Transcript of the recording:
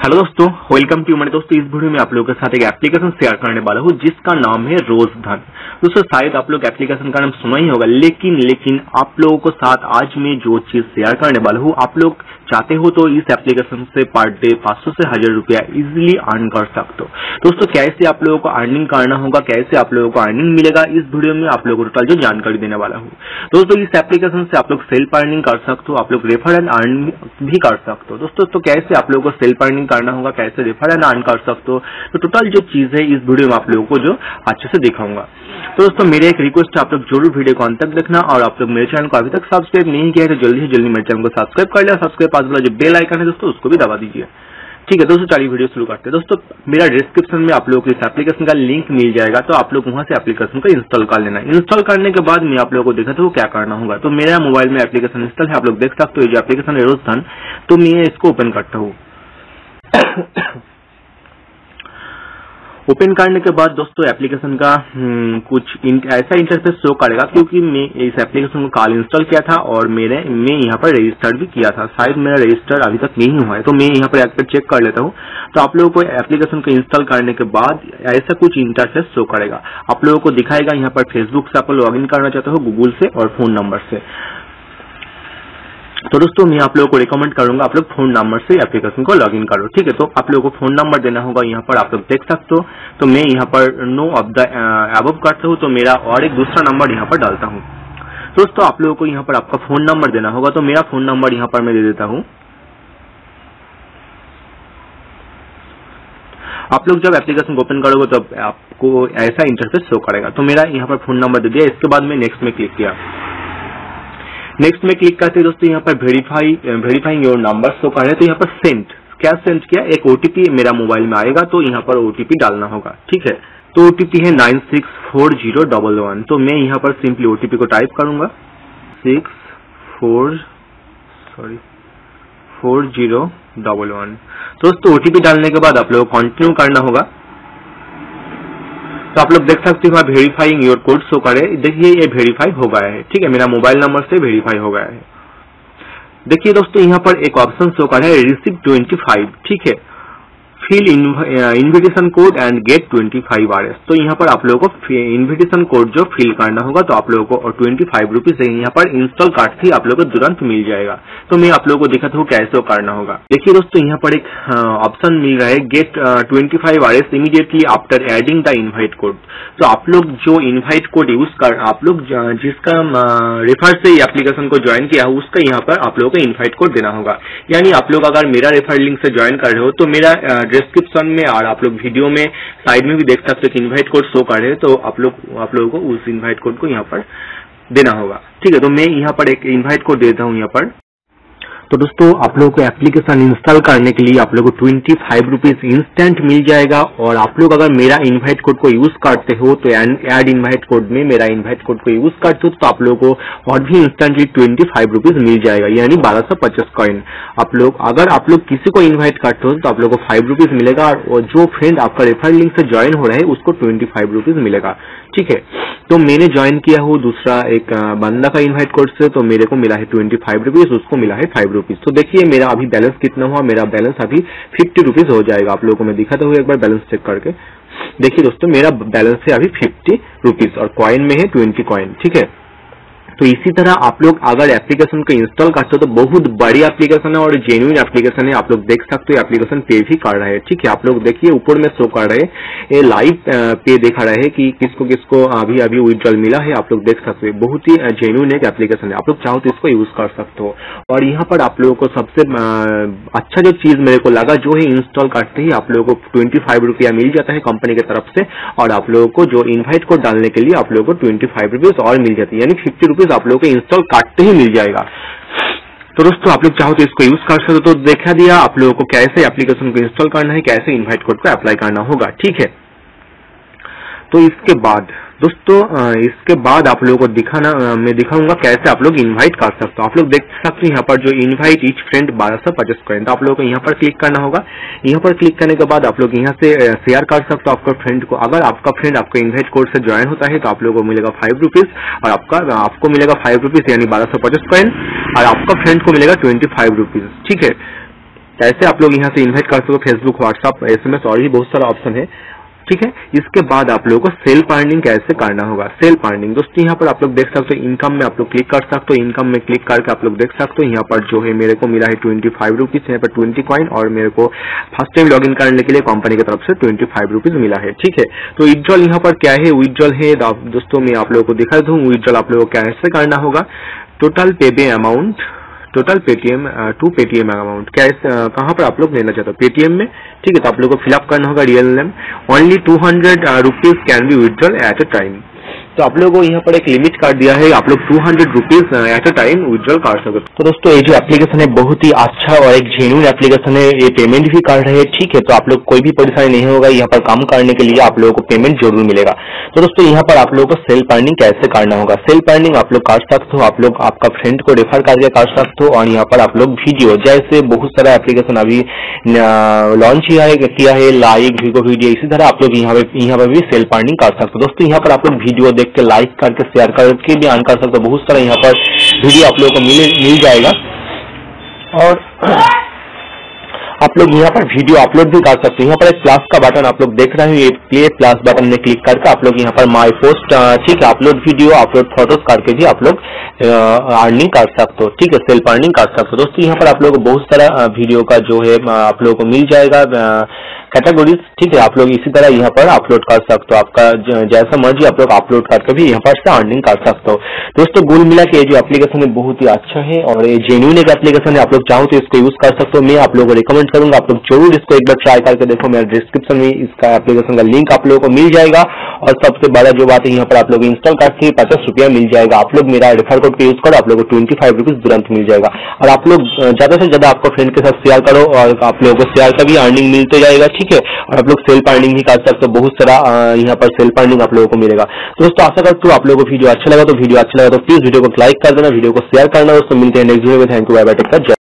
Hello दोस्तों, welcome to. मेरे दोस्तों, इस वीडियो में आप लोगों के साथ एक एप्लीकेशन शेयर करने वाला हूँ जिसका नाम है रोजधन। दोस्तों, शायद आप लोग एप्लीकेशन का नाम सुना ही होगा, लेकिन आप लोगों को साथ आज में जो चीज शेयर करने वाला हूँ, आप लोग चाहते हो तो इस एप्लीकेशन से पर डे 500 से 1000 रुपया इजिली अर्न कर सकते हो। दोस्तों, कैसे आप लोगों को अर्निंग करना होगा, कैसे आप लोगों को अर्निंग मिलेगा, इस वीडियो में आप लोगों को टोटल जो जानकारी देने वाला हूँ। दोस्तों, इस एप्लीकेशन से आप लोग सेल्फ अर्निंग कर सकते हो, आप लोग रेफर एंड अर्न भी कर सकते हो। दोस्तों, तो कैसे आप लोगों को सेल्फ अर्निंग करना होगा, कैसे रेफर एंड अर्न कर सकते हो, तो टोटल जो चीज है इस वीडियो में आप लोगों को जो अच्छे से दिखाऊंगा। तो दोस्तों, मेरे एक रिक्वेस्ट है, आप लोग जरूर वीडियो को अंत तक देखना, और आप लोग मेरे चैनल को अभी तक सब्सक्राइब नहीं किया है तो जल्दी से जल्दी मेरे चैनल को सब्सक्राइब कर लिया। सब्सक्राइब पास वाला जो बेल आइकन है दोस्तों, उसको भी दबा दीजिए। ठीक है दोस्तों, चलिए वीडियो शुरू करते हैं। दोस्तों, मेरा डिस्क्रिप्शन में आप लोगों को इस एप्लीकेशन का लिंक मिल जाएगा, तो आप लोग वहां से एप्लीकेशन को इंस्टॉल कर लेना। इंस्टॉल करने के बाद मैं आप लोगों को दिखाता हूँ क्या करना होगा। तो मेरा मोबाइल में एप्लीकेशन इंस्टॉल है, आप लोग देख सकते हो। ये जो एप्लीकेशन है रोजधन, तो मैं इसको ओपन करता हूँ। ओपन करने के बाद दोस्तों एप्लीकेशन का कुछ ऐसा इंटरफेस शो करेगा, क्योंकि मैं इस एप्लीकेशन को कल इंस्टॉल किया था और मैं यहाँ पर रजिस्टर भी किया था। शायद मेरा रजिस्टर अभी तक नहीं हुआ है, तो मैं यहाँ पर एक बार चेक कर लेता हूँ। तो आप लोगों को एप्लीकेशन को इंस्टॉल करने के बाद ऐसा कुछ इंटरफेस शो करेगा। आप लोगों को दिखाएगा यहाँ पर फेसबुक से आप लॉग इन करना चाहते हो, गूगल से और फोन नंबर से। तो दोस्तों, मैं आप लोगों को रिकमेंड करूंगा आप लोग फोन नंबर से एप्लीकेशन को लॉगिन करो। ठीक है, तो आप लोगों को फोन नंबर देना होगा, यहाँ पर आप लोग देख सकते हो। तो मैं यहाँ पर नो ऑफ द अबव करता हूँ, तो मेरा और एक दूसरा नंबर यहाँ पर डालता हूँ। दोस्तों, आप लोगों को यहाँ पर आपका फोन नंबर देना होगा, तो मेरा फोन नंबर यहाँ पर मैं दे देता हूँ। आप लोग जब एप्लीकेशन को ओपन करोगे तो आपको ऐसा इंटरफेस शो करेगा। तो मेरा यहाँ पर फोन नंबर दे दिया, इसके बाद मैं नेक्स्ट में क्लिक किया। नेक्स्ट में क्लिक करते दोस्तों यहाँ पर वेरीफाइंग योर नंबर शो कर रहे हैं, तो यहाँ पर सेंड क्या सेंड किया, एक ओटीपी मेरा मोबाइल में आएगा, तो यहाँ पर ओटीपी डालना होगा। ठीक है, तो ओटीपी है 964011। तो मैं यहाँ पर सिंपली ओटीपी को टाइप करूंगा 4011। दोस्तों, ओटीपी डालने के बाद आप लोगों को कंटिन्यू करना होगा। तो आप लोग देख सकते हो वेरीफाइंग योर कोड शो करे। देखिए, ये वेरीफाई हो गया है। ठीक है, मेरा मोबाइल नंबर से वेरीफाई हो गया है। देखिए दोस्तों, यहाँ पर एक ऑप्शन शो कर है रिसीव 25। ठीक है, fill invitation code and get 25 RS। तो यहाँ पर आप लोगों को इन्विटेशन कोड जो फिल करना होगा, तो आप लोगों को और 25 रुपीज यहाँ पर इंस्टॉल कार्ड ही आप लोगों को तुरंत मिल जाएगा। तो मैं आप लोगों को दिखाता हूँ कैसे करना होगा। देखिए दोस्तों, यहाँ पर एक ऑप्शन मिल रहा है get 25 RS immediately after adding the invite code. तो आप लोग जो इनवाइट कोड यूज कर, आप लोग जिसका रेफर से एप्लीकेशन को ज्वाइन किया है, उसका यहाँ पर आप लोगों को इनवाइट कोड देना होगा। यानी आप लोग अगर मेरा रेफर लिंक से ज्वाइन कर रहे हो, तो मेरा डिस्क्रिप्शन में और आप लोग वीडियो में साइड में भी देख सकते हो कि इनवाइट कोड शो कर रहे हैं, तो आप लोगों को उस इनवाइट कोड को यहाँ पर देना होगा। ठीक है, तो मैं यहाँ पर एक इनवाइट कोड देता हूँ यहाँ पर। तो दोस्तों, आप लोगों को एप्लीकेशन इंस्टॉल करने के लिए आप लोगों को 25 रुपीज इंस्टेंट मिल जाएगा। और आप लोग अगर मेरा इनवाइट कोड को यूज करते हो, तो ऐड इनवाइट कोड में मेरा इनवाइट कोड को यूज करते हो, तो आप लोगों को और भी इंस्टेंटली 25 रुपीज मिल जाएगा, यानी 1250 कॉइन। अगर आप लोग किसी को इन्वाइट करते हो, तो आप लोगों को 5 रुपीज मिलेगा, और जो फ्रेंड आपका रेफर लिंक से ज्वाइन हो रहा है उसको 25 रुपीज मिलेगा। ठीक है, तो मैंने ज्वाइन किया हो दूसरा एक बंदा का इनवाइट कोड से, तो मेरे को मिला है 25 रुपीज, उसको मिला है 5 रुपीज। तो देखिए मेरा अभी बैलेंस कितना हुआ, मेरा बैलेंस अभी 50 रुपीज हो जाएगा। आप लोगों को मैं दिखाता हूँ एक बार बैलेंस चेक करके। देखिए दोस्तों, मेरा बैलेंस है अभी 50 रुपीज और कॉइन में है 20 कॉइन। ठीक है, तो इसी तरह आप लोग अगर एप्लीकेशन को इंस्टॉल करते हो, तो बहुत बड़ी एप्लीकेशन है और जेन्युइन एप्लीकेशन है। आप लोग देख सकते हो एप्लीकेशन पे भी कर रहा है। ठीक है, आप लोग देखिए ऊपर में शो कर रहे हैं, ये लाइव पे दिखा रहा है कि किसको किसको अभी विड्रॉल मिला है। आप लोग देख सकते हो, बहुत ही जेन्युइन एक एप्लीकेशन है। आप लोग चाहो तो इसको यूज कर सकते हो। और यहाँ पर आप लोगों को सबसे अच्छा जो चीज मेरे को लगा, जो है इंस्टॉल करते ही आप लोगों को 25 रुपया मिल जाता है कंपनी की तरफ से, और आप लोगों को जो इन्वाइट कोड डालने के लिए आप लोगों को 25 रुपीज और मिल जाती है, यानी 50 रुपीज आप लोगों को इंस्टॉल काटते ही मिल जाएगा। तो दोस्तों, आप लोग चाहो तो इसको यूज कर सकते हो। तो देखा दिया आप लोगों को कैसे एप्लीकेशन को इंस्टॉल करना है, कैसे इनवाइट कोड को अप्लाई करना होगा। ठीक है, तो इसके बाद दोस्तों आप लोगों को मैं दिखाऊंगा कैसे आप लोग इनवाइट कर सकते हो। आप लोग देख सकते हैं यहाँ पर जो इनवाइट ईच फ्रेंड 1250 कॉइन। तो आप लोगों को यहाँ पर क्लिक करना होगा। यहाँ पर क्लिक करने के बाद आप लोग यहाँ से शेयर कर सकते हो आपका फ्रेंड को। अगर आपका फ्रेंड आपका इनवाइट कोड से ज्वाइन होता है, तो आप लोगों को मिलेगा 5 रुपीज, और आपको मिलेगा 5 रुपीज यानी 1250 कॉइन, और आपका फ्रेंड को मिलेगा 25 रुपीज। ठीक है, कैसे आप लोग यहाँ से इन्वाइट कर सकते हो, फेसबुक, व्हाट्सएप, SMS और भी बहुत सारा ऑप्शन है, ठीक है। इसके बाद आप लोगों को सेल्फ अर्निंग कैसे करना होगा। सेल्फ अर्निंग दोस्तों यहाँ पर आप लोग देख सकते हो, इनकम में आप लोग क्लिक कर सकते हो। इनकम में क्लिक करके आप लोग देख सकते हो यहाँ पर जो है मेरे को मिला है 25 रुपीज, यहाँ पर 20 कॉइन, और मेरे को फर्स्ट टाइम लॉगिन करने के लिए कंपनी की तरफ से 25 रुपीज मिला है, ठीक है। तो विड्रॉल यहाँ पर क्या है, विड्रॉल है दोस्तों, मैं आप लोगों को दिखा दूं विड्रॉल आप लोगों को कैसे करना होगा। टोटल पेबे amount, total Paytm to Paytm amount कैसे कहाँ पर आप लोग लेना चाहते हो, पेटीएम में, ठीक है। तो आप लोगों को फिलअप करना होगा real name. Only 200 rupees can be withdrawal at a time. तो आप लोगों को यहाँ पर एक लिमिट कर दिया है, आप लोग 200 rupees at a time withdrawal कर सकते हो। तो दोस्तों ये जो एप्लीकेशन है बहुत ही अच्छा और एक जेन्युइन एप्लीकेशन है, ये पेमेंट भी कर रहे हैं, ठीक है। तो आप लोग कोई भी परेशानी नहीं होगा, यहाँ पर काम करने के लिए आप लोगों को पेमेंट जरूर मिलेगा। तो दोस्तों यहाँ पर आप लोगों को सेल्फ अर्निंग कैसे करना होगा। सेल्फ अर्निंग आप लोग कर सकते हो, आप लोग आपका फ्रेंड को रेफर करके कर सकते हो, और यहाँ पर आप लोग वीडियो, जैसे बहुत सारा एप्लीकेशन अभी लॉन्च किया है, लाइक, वीडियो, इसी तरह आप लोग यहाँ पर भी सेल्फ अर्निंग कर सकते हो। दोस्तों यहाँ पर आप लोग वीडियो देख के, लाइक करके, शेयर करके भी अर्न कर सकते हो। बहुत सारा यहाँ पर वीडियो आप लोगों को मिल जाएगा, और आप लोग यहाँ पर वीडियो अपलोड भी कर सकते हो। यहाँ पर एक प्लस का बटन आप लोग देख रहे हो, ये प्ले प्लस बटन में क्लिक करके आप लोग यहाँ पर माय पोस्ट, ठीक है, अपलोड वीडियो, अपलोड फोटोज करके भी आप लोग अर्निंग कर सकते हो, ठीक है, सेल्फ अर्निंग कर सकते हो। दोस्तों यहाँ पर आप लोग बहुत सारा वीडियो का जो है आप लोगों को मिल जाएगा कैटेगरीज, ठीक है। आप लोग इसी तरह यहाँ पर अपलोड कर सकते हो, आपका जैसा मर्जी आप लोग अपलोड करके भी यहाँ पर से अर्निंग कर सकते हो। दोस्तों कुल मिला के ये जो एप्लीकेशन है बहुत ही अच्छा है और ये जेन्युइन एक एप्लीकेशन है, आप लोग चाहो तो इसको यूज कर सकते हो। मैं आप लोगों को रिकमेंड करूंगा, आप लोग जरूर इसको एक बार ट्राई करके देखो। मेरे डिस्क्रिप्शन में इसका एप्लीकेशन का लिंक आप लोगों को मिल जाएगा, और सबसे बड़ा जो बात है यहाँ पर आप लोग इंस्टॉल करके 50 रुपया मिल जाएगा। आप लोग मेरा रेफर कोड का यूज करो, आप लोग को 25 रुपीज तुरंत मिल जाएगा। और आप लोग ज्यादा से ज्यादा आपको फ्रेंड के साथ शेयर करो, और आप लोगों को शेयर का भी अर्निंग मिलते जाएगा, ठीक है। और आप लोग सेल्फ अर्निंग भी कर सकते हो, बहुत सारा यहाँ पर सेल्फ अर्निंग आप लोगों को मिलेगा। तो दोस्तों आशा करता हूँ आप लोगों को वीडियो अच्छा लगा, तो प्लीज वीडियो को लाइक कर देना, वीडियो को शेयर करना। दोस्तों मिलते हैं नेक्स्ट वीडियो में। Thank you, bye bye, take care.